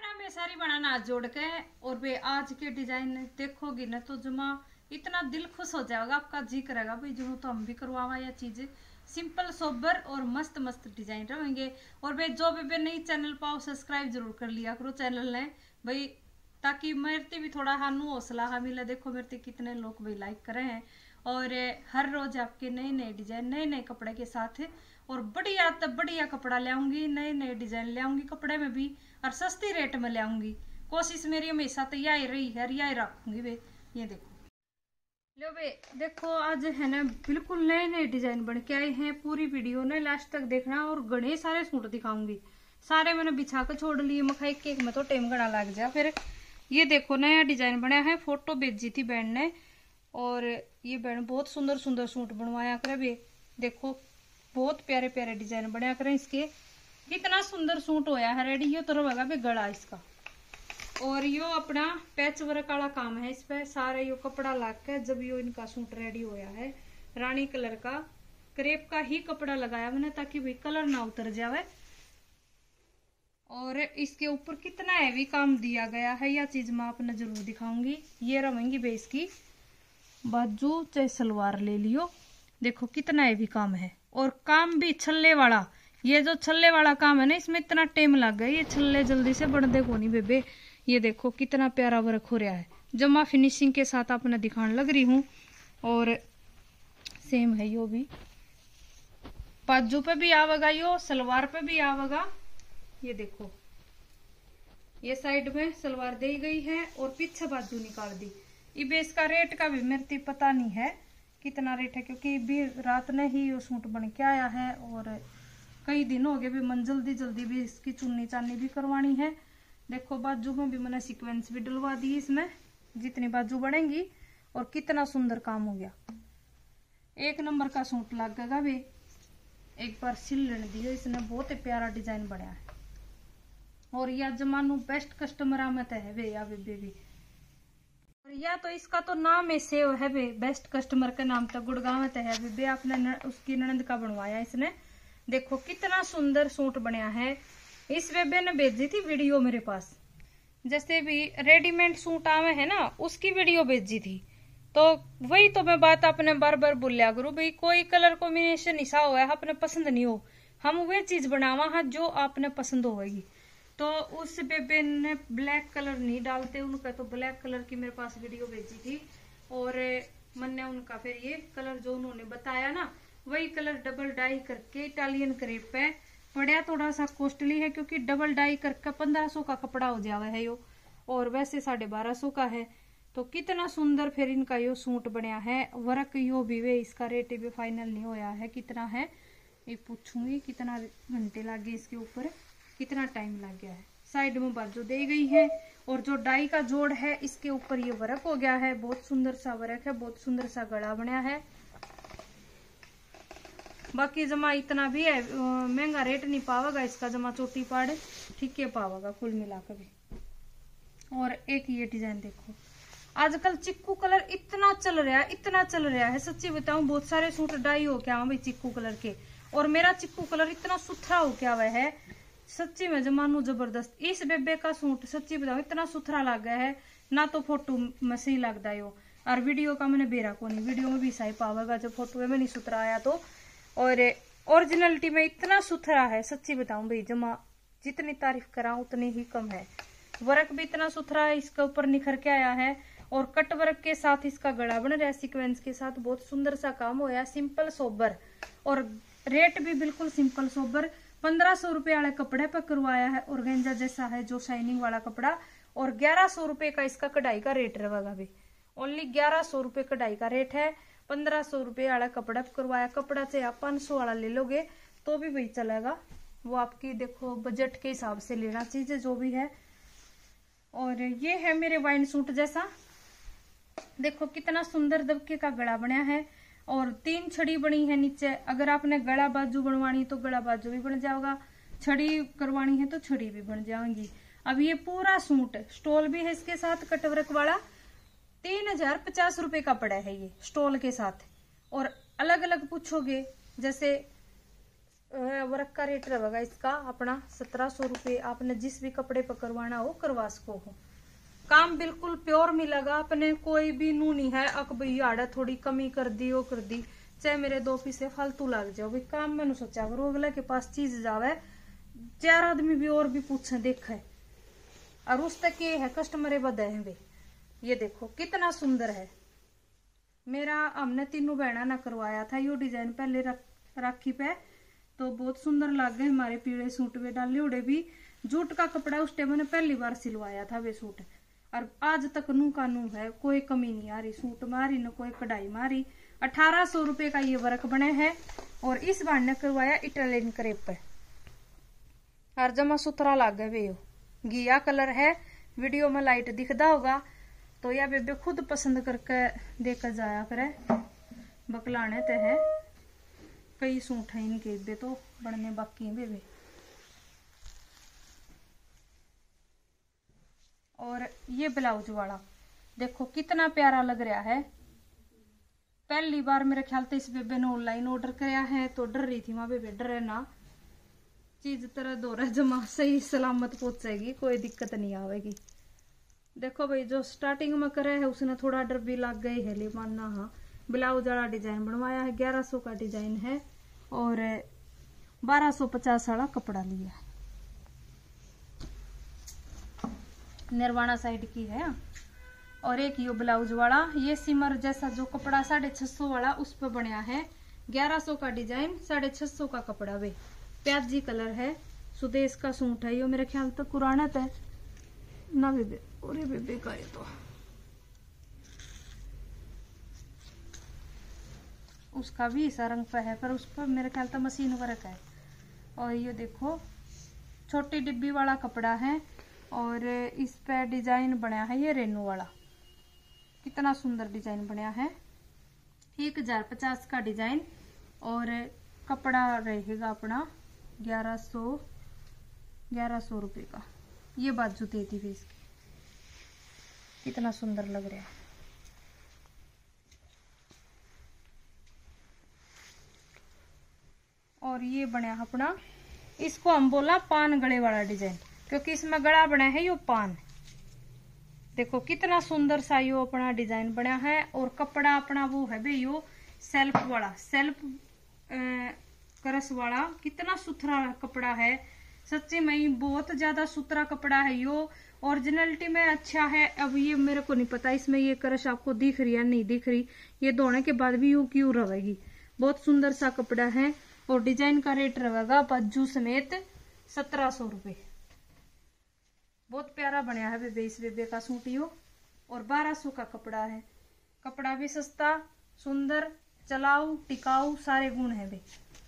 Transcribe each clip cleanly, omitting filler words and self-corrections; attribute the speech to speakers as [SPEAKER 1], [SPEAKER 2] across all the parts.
[SPEAKER 1] राम ये सारी बनाना हाथ जोड़ के। और वे आज के डिजाइन देखोगी ना तो जमा इतना दिल खुश हो जाएगा, आपका जी करेगा भाई जो तो हम भी करवावा या चीजें सिंपल सोबर और मस्त मस्त डिजाइन रहेंगे। और भाई जो भी नई चैनल पाओ सब्सक्राइब जरूर कर लिया करो चैनल ने भाई, ताकि मेरे भी थोड़ा हानू हौसला हा मिला। देखो मेरे कितने लोग भाई लाइक करे हैं। और हर रोज आपके नए नए डिजाइन नए नए कपड़े के साथ और बढ़िया तब बढ़िया कपड़ा ले आऊंगी, नए नए डिजाइन ले आऊंगी कपड़े में भी और सस्ती रेट में ले आऊंगी। कोशिश मेरी हमेशा तो यही रही है, यही रखूंगी वे। ये देखो लो बे, देखो आज है ना बिल्कुल नए नए डिजाइन बन के आए हैं। पूरी वीडियो ना लास्ट तक देखना और घने सारे सूट दिखाऊंगी। सारे मैंने बिछा कर छोड़ लिए, मखा एक एक में तो टाइम घना लग जा फिर। ये देखो नया डिजाइन बनाया है, फोटो भेजी थी बहन ने। और ये बहन बहुत सुंदर सुंदर सूट बनवाया करे बे। देखो बहुत प्यारे प्यारे डिजाइन बनाया करें इसके। कितना सुंदर सूट होया है रेडी। ये तो रहेगा बे गला इसका। और यो अपना पैच वर्क वाला काम है इस पे। सारे यो कपड़ा लाग के जब यो इनका सूट रेडी होया है, रानी कलर का क्रेप का ही कपड़ा लगाया मैंने ताकि भाई कलर ना उतर जावे। और इसके ऊपर कितना हैवी काम दिया गया है, यह चीज मैं आपने जरूर दिखाऊंगी। ये रहेंगी भाई इसकी बाजू, चाहे सलवार ले लियो। देखो कितना हैवी काम है और काम भी छल्ले वाला। ये जो छल्ले वाला काम है ना इसमें इतना टाइम लग गया, ये छल्ले जल्दी से बढ़ देखो नहीं बेबे। ये देखो कितना प्यारा वर्क हो रहा है, जमा फिनिशिंग के साथ आपने दिखाने लग रही हूँ। और सेम है यो भी, बाजू पे भी आवेगा यो, सलवार पे भी आवेगा। ये देखो ये साइड में सलवार दी गई है और पीछे बाजू निकाल दी। इबे इसका रेट का भी मेरे पता नहीं है कितना रेट है, क्योंकि भी रात ने ही ये सूट बन के आया है और कई दिन हो गए भी। मन जल्दी जल्दी भी इसकी चुन्नी चानी भी करवानी है। देखो बाजू में भी मैंने सीक्वेंस भी डलवा दी इसमें जितनी बाजू बढ़ेंगी। और कितना सुंदर काम हो गया, एक नंबर का सूट लगेगा भी। एक बार सिल लेने दियो, इसने बहुत ही प्यारा डिजाइन बनाया है। और यह जमानू बेस्ट कस्टमर में तो है वे या बेबी। और या तो इसका तो नाम है सेव है बे, बेस्ट कस्टमर के नाम तक गुड़गांव में तो है बे। आपने उसकी ननद का बनवाया इसने। देखो कितना सुंदर सूट बनया है। इस बेबे ने भेजी थी वीडियो मेरे पास, जैसे भी रेडीमेड सूट आवे है ना उसकी वीडियो भेजी थी। तो वही तो मैं बात आपने बार बार बोलिया करूँ भाई, कोई कलर कॉम्बिनेशन ऐसा हुआ है आपने पसंद नहीं हो, हम वे चीज बनावा है जो आपने पसंद होगी। तो उस बेबे ने ब्लैक कलर नहीं डालते उनका, तो ब्लैक कलर की मेरे पास वीडियो भेजी थी। और मैंने उनका फिर ये कलर जो उन्होंने बताया ना वही कलर डबल डाई करके इटालियन क्रेप पे पड़ा। थोड़ा सा कॉस्टली है क्योंकि डबल डाई करके 1500 का कपड़ा हो जावा है यो, और वैसे 1250 का है। तो कितना सुंदर फिर इनका यो सूट बनया है। वर्क यो भी वे, इसका रेट भी फाइनल नहीं होया है कितना है। ये पूछूंगी कितना घंटे लगे इसके ऊपर, कितना टाइम लग गया है। साइड में बाजू दी गई है और जो डाई का जोड़ है इसके ऊपर ये वर्क हो गया है। बहुत सुंदर सा वर्क है, बहुत सुंदर सा गला बनया है। बाकी जमा इतना भी है महंगा रेट नहीं पावेगा इसका, जमा चोटी पाड़ ठीक है पावेगा कुल मिलाकर भी। और एक ये डिजाइन देखो, आजकल चिक्कू कलर इतना चल रहा है, इतना चल रहा है। सच्ची बताऊं बहुत सारे सूट डाई हो क्या भाई चिक्कू कलर के, और मेरा चिक्कू कलर इतना सुथरा हो क्या हुआ है सच्ची में जमानू जबरदस्त। इस बेबे का सूट सच्ची बताऊं इतना सुथरा लग गया है ना, तो फोटो में सही लगता है और वीडियो का मैंने बेरा को नहीं, वीडियो में भी सही पावेगा जब फोटो में नहीं सुथरा आया तो। और ओरिजिनलिटी में इतना सुथरा है सच्ची बताऊं भाई, जमा जितनी तारीफ करा उतनी ही कम है। वर्क भी इतना सुथरा है, इसके ऊपर निखर के आया है। और कट वर्क के साथ इसका गला बन रहा है सीक्वेंस के साथ, बहुत सुंदर सा काम होया। सिंपल सोबर और रेट भी बिल्कुल सिंपल सोबर। 1500 रुपए वाले कपड़े पर करवाया है, ऑर्गेन्जा जैसा है जो शाइनिंग वाला कपड़ा। और 1100 रुपए का इसका कढ़ाई का रेट रहेगा भी, ओनली 1100 रुपए कढ़ाई का रेट है। 1500 रुपए वाला कपड़ा करवाया। कपड़ा चाहे आप 500 वाला ले लोगे तो भी वही चलेगा, वो आपकी देखो बजट के हिसाब से लेना चाहिए जो भी है। और ये है मेरे वाइन सूट जैसा, देखो कितना सुंदर दबके का गला बनया है। और 3 छड़ी बनी है नीचे। अगर आपने गला बाजू बनवानी तो गला बाजू भी बन जाएगा, छड़ी करवानी है तो छड़ी भी बन जाएंगी। अब ये पूरा सूट स्टोल भी है इसके साथ कटवर्क वाला। 3050 रुपए का पड़ा है ये स्टोल के साथ। और अलग अलग पूछोगे जैसे वर्क का रेट रहेगा इसका अपना 1700 रुपये। आपने जिस भी कपड़े पर करवाना हो करवा सको हो। काम बिल्कुल प्योर मिलेगा अपने, कोई भी नू नहीं है अक भाई आड़ा थोड़ी कमी कर दी वो कर दी, चाहे मेरे 2 पैसे फालतू लग जाओ भाई। काम मैंने सोचा करो अगले के पास चीज जावे, 4 आदमी भी और भी पूछे देखे, और उस तक ये है कस्टमर बदे हैं वे। ये देखो कितना सुंदर है। मेरा हमने तीनों बहना ना करवाया था यो डिजाइन पहले राखी पे, तो बहुत सुंदर लग गए हमारे पीले सूट वे डाले उड़े भी। जूट का कपड़ा उस टाइम मैंने पहली बार सिलवाया था वे सूट, और आज तक नू का नू है, कोई कमी नहीं आ रही सूट मारी न कोई कढ़ाई मारी। 1800 रुपये का ये वर्क बने है। और इस बार ने करवाया इटालियन क्रेप पे, और जमा सुथरा लग गया वे। घिया कलर है, वीडियो में लाइट दिखता होगा, तो यह बेबे खुद पसंद करके देकर जाया करे। बकलाने ते है कई सूट है इनके बे, तो बनने बाकी हैं बेबे। और ये ब्लाउज वाला देखो कितना प्यारा लग रहा है। पहली बार मेरे ख्याल से इस बेबे ने ऑनलाइन ऑर्डर कराया है, तो डर रही थी माँ बेबे डरे ना, चीज तरह दौरा जमा सही सलामत पहुंचेगी, कोई दिक्कत नहीं आवेगी। देखो भाई जो स्टार्टिंग में करे है उसने थोड़ा डर भी लग गई है, ले मानना। हाँ ब्लाउज वाला डिजाइन बनवाया है, 1100 का डिजाइन है, और 1250 वाला कपड़ा लिया है। निर्वाणा साइड की है। और एक यो ब्लाउज वाला, ये सिमर जैसा जो कपड़ा 650 वाला उस पर बनया है। 1100 का डिजाइन, 650 का कपड़ा वे। प्याजी कलर है, सुदेश का सूट है यो, मेरे ख्याल तक पुराना था ना बेबे। और बेबे का ये तो उसका भी ऐसा रंग पे है, पर उस पर मेरे ख्याल तक मशीन वर्क है। और ये देखो छोटी डिब्बी वाला कपड़ा है, और इस पे डिजाइन बनाया है ये रेनू वाला, कितना सुंदर डिजाइन बनाया है। 1050 का डिजाइन, और कपड़ा रहेगा अपना 1100 रुपये का। ये बाजू दे दी इसकी, कितना सुंदर लग रहा है। और ये बना अपना, इसको हम बोला पान गले वाला डिजाइन, क्योंकि इसमें गला बना है यो पान। देखो कितना सुंदर सा यो अपना डिजाइन बना है। और कपड़ा अपना वो है भाई यो सेल्फ वाला, सेल्फ करस वाला, कितना सुथरा कपड़ा है। सच्ची में बहुत ज्यादा सुथरा कपड़ा है यो, ओरिजिनलिटी में अच्छा है। अब ये मेरे को नहीं पता इसमें ये करश आपको दिख रही है नहीं दिख रही, ये धोने के बाद भी यू क्यों रहेगी। बहुत सुंदर सा कपड़ा है। और डिजाइन का रेट रहेगा बाजू समेत 1700 रुपये। बहुत प्यारा बनाया है बेबे इस बेबे का सूट यो। और 1200 का कपड़ा है, कपड़ा भी सस्ता सुंदर चलाऊ टिकाऊ सारे गुण है बे।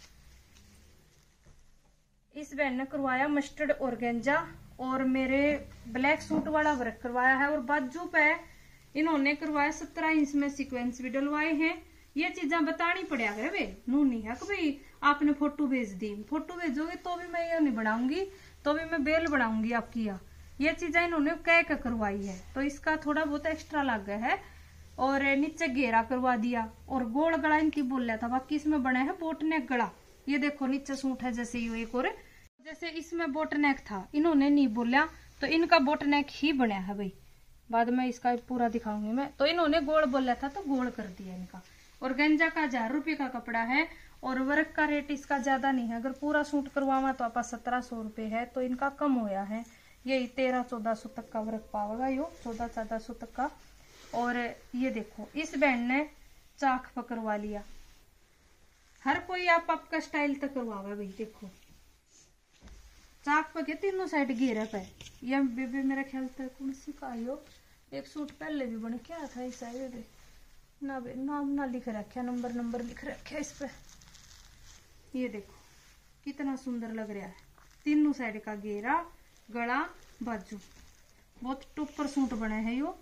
[SPEAKER 1] इस बहन ने करवाया मस्टर्ड ऑर्गेंजा, और मेरे ब्लैक सूट वाला वर्क करवाया है। और बाजू पे इन्होंने करवाया 17 इंच में सीक्वेंस भी डलवाए हैं। ये चीजें बतानी पड़ा करे वे, नू नहीं है कि भाई आपने फोटो भेज दी, फोटो भेजोगे तो भी मैं ये नहीं बनाऊंगी, तो भी मैं बेल बनाऊंगी आपकी। ये चीजें इन्होंने कह के करवाई है, तो इसका थोड़ा बहुत एक्स्ट्रा लग गया है। और नीचे घेरा करवा दिया, और गोल गला इनकी बोल रहा था, बाकी इसमें बना है बोटनेक गला। ये देखो नीचे सूट है जैसे ये एक, और जैसे इसमें बोटनेक था इन्होंने नहीं बोलिया, तो इनका बोटनेक ही बना है भाई। बाद में इसका पूरा दिखाऊंगी मैं। तो इन्होंने गोल बोला था तो गोल कर दिया इनका। और गंजा का 1000 रुपये का कपड़ा है, और वर्क का रेट इसका ज्यादा नहीं है। अगर पूरा सूट करवावा तो आप 1700 रुपये है, तो इनका कम होया है। यही 1300-1400 तक का वर्क पावेगा यो, 1400-1400 तक का। और ये देखो इस बैंड ने चाक पकड़वा लिया। हर कोई आपका स्टाइल तक करवावे भाई। देखो चाक पे तीनों साइड घेरा पे। ये बेबे मेरा ख्याल तक कौन सी का यो, एक सूट पहले भी बन क्या था इस ना बे, नाम ना लिख रखा, नंबर लिख रखा इस पे। ये देखो कितना सुंदर लग रहा है, तीनों साइड का घेरा गला बाजू, बहुत टॉपर सूट बने हैं यो।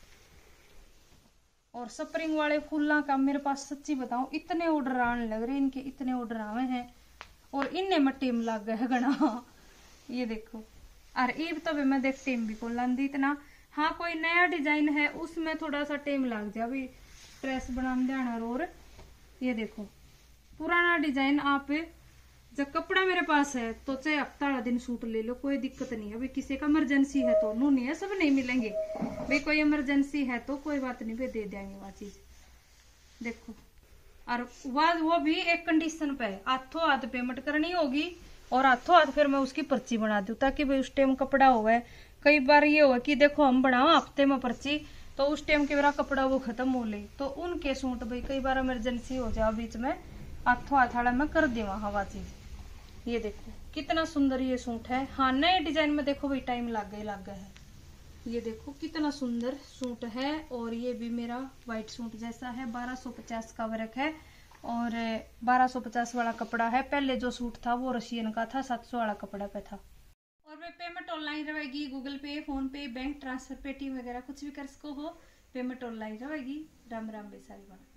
[SPEAKER 1] और स्प्रिंग वाले फूलों का मेरे पास सच्ची बताऊं इतने ऑर्डर आने लग रहे, इनके इतने ऑर्डर आवे हैं, और इनने में टेम लग गए गणा। ये देखो, और ईब तो मैं देख टेम भी को लांदी इतना। हाँ कोई नया डिजाइन है उसमें थोड़ा सा टेम लग जाए अभी ड्रेस बनाने देना। और ये देखो पुराना डिजाइन आप जब कपड़ा मेरे पास है तो चाहे हफ्ता वाला दिन सूट ले लो, कोई दिक्कत नहीं है। भाई किसी का इमरजेंसी है तो नू नहीं है, सब नहीं मिलेंगे भाई। कोई इमरजेंसी है तो कोई बात नहीं, भाई दे देंगे वह चीज। देखो, और वो भी एक कंडीशन पे, हाथों हाथ पेमेंट करनी होगी और हाथों हाथ फिर मैं उसकी पर्ची बना दूं, ताकि भाई उस टाइम कपड़ा होगा। कई बार ये हुआ कि देखो हम बनाओ हफ्ते में पर्ची, तो उस टाइम के मेरा कपड़ा वो खत्म हो ले, तो उनके सूट भाई कई बार इमरजेंसी हो जाए बीच में, हाथों हाथ वाला मैं कर देवा हवा चीज। ये देखो कितना सुंदर ये सूट है। हाँ, नए डिजाइन में देखो भाई टाइम लग गया है। ये देखो कितना सुंदर सूट है, और ये भी मेरा व्हाइट सूट जैसा है। 1250 का वर्क है और 1250 वाला कपड़ा है। पहले जो सूट था वो रशियन का था, 700 वाला कपड़ा पे था। और वे पेमेंट ऑनलाइन रहेगी, Google Pay, PhonePe, bank transfer, Paytm वगैरह कुछ भी कर सको हो, पेमेंट ऑनलाइन रहेगी। राम राम बेसारी बना।